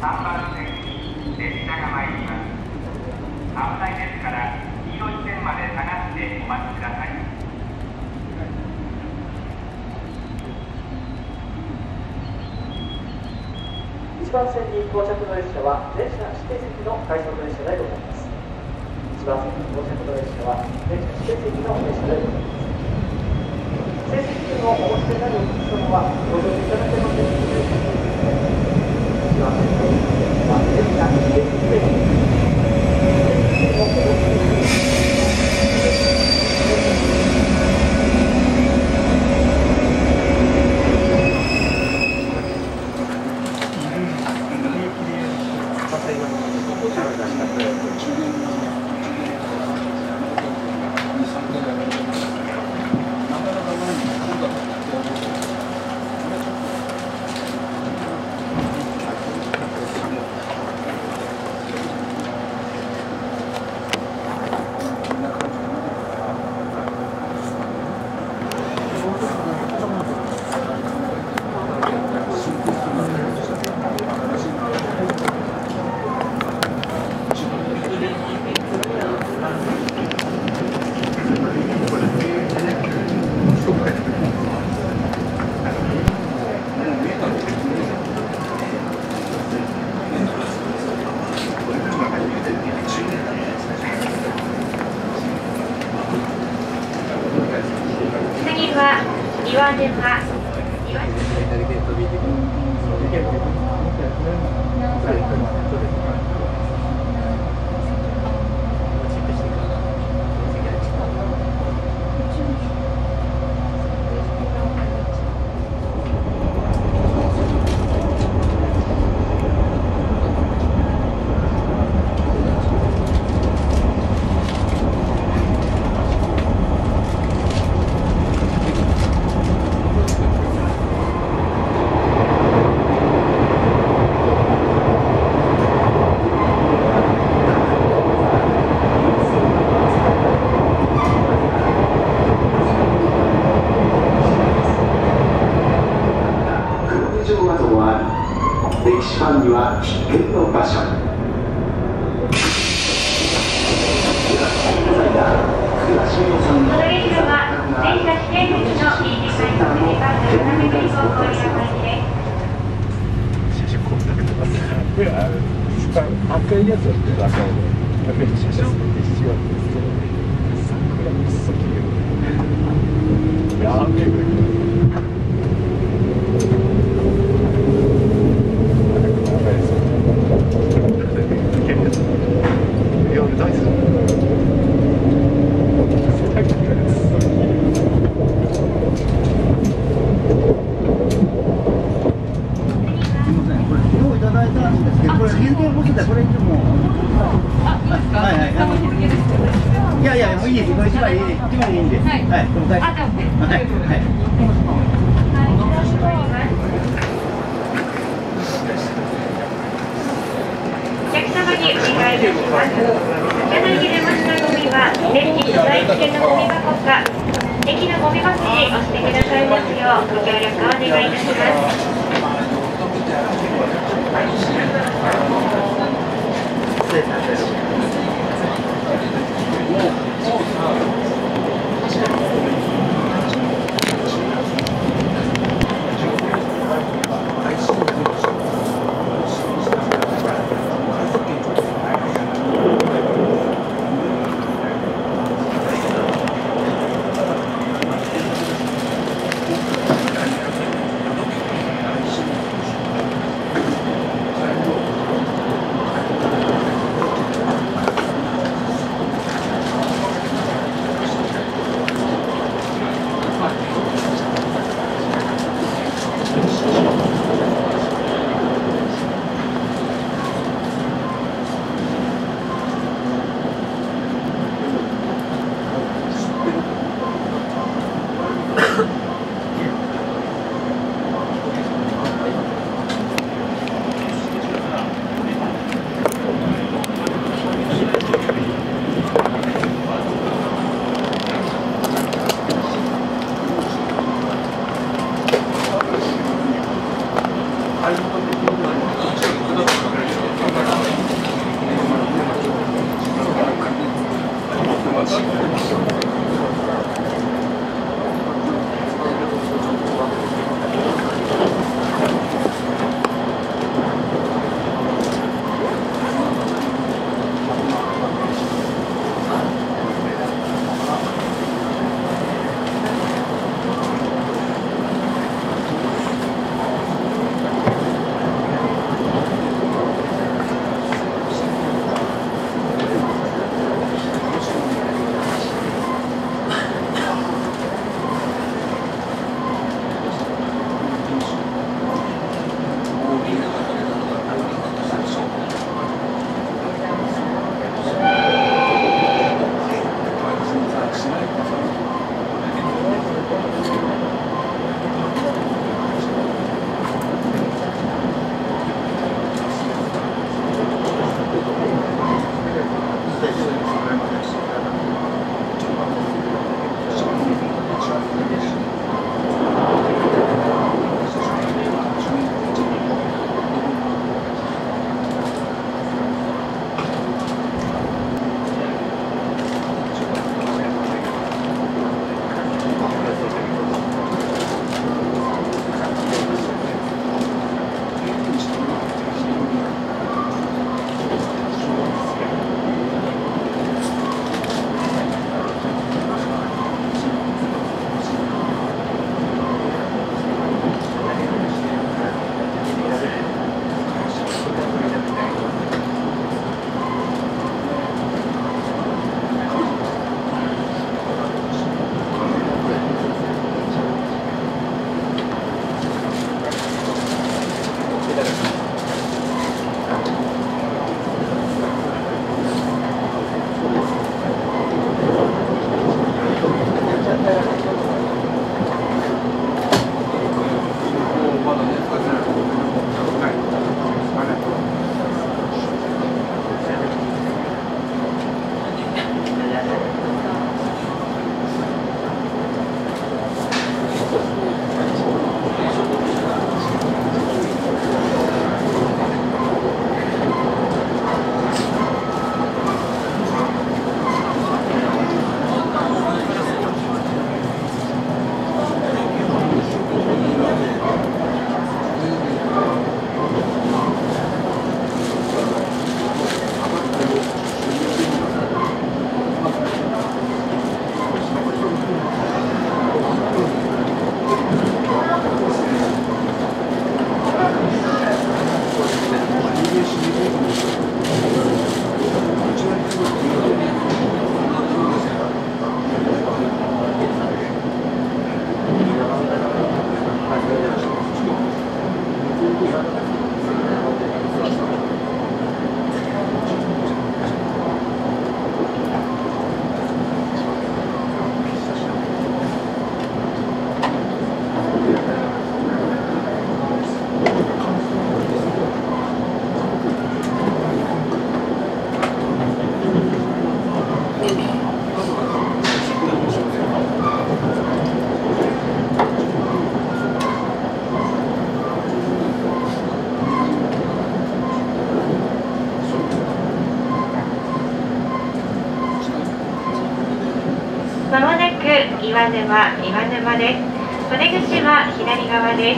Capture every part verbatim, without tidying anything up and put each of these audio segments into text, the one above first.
さんばん線に列車が参ります。危ないですから黄色い線まで下がってお待ちください。 いちばん線に到着の列車は電車指定席の快速列車でございます。いちばん線に到着の列車は電車指定席の列車でございます。成績券をお持ちでないお客様はご乗車いただけますでしょうか。いちばん線の列車は電車指定席でございます。成績券をお持ちでないまもなく岩沼、岩沼です。お出口は左側です。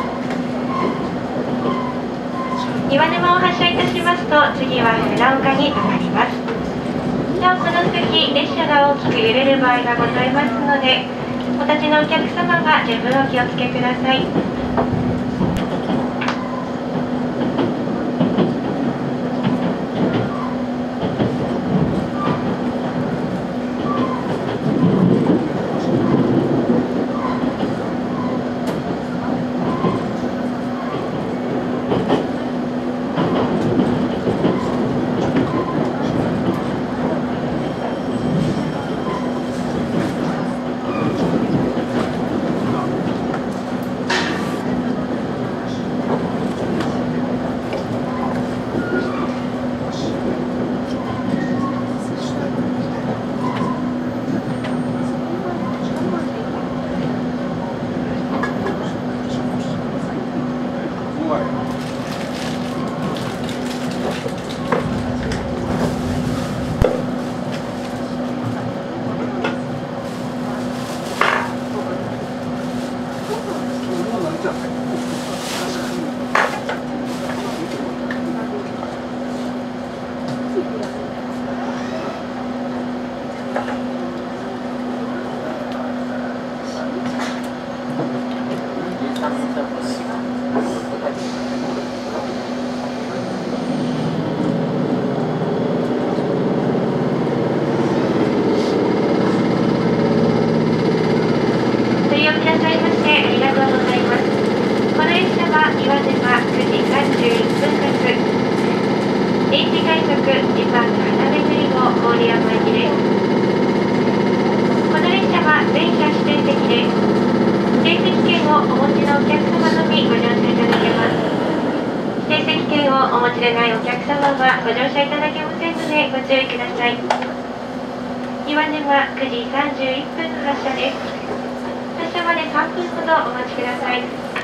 岩沼を発車いたしますと、次は船岡に停まります。なお、この先、列車が大きく揺れる場合がございますので、お立ちのお客様が十分お気をつけください。 をお持ちのお客様のみご乗車いただけます。指定席券をお持ちでないお客様はご乗車いただけませんのでご注意ください。岩沼くじさんじゅういっぷんの発車です。発車までさんぷんほどお待ちください。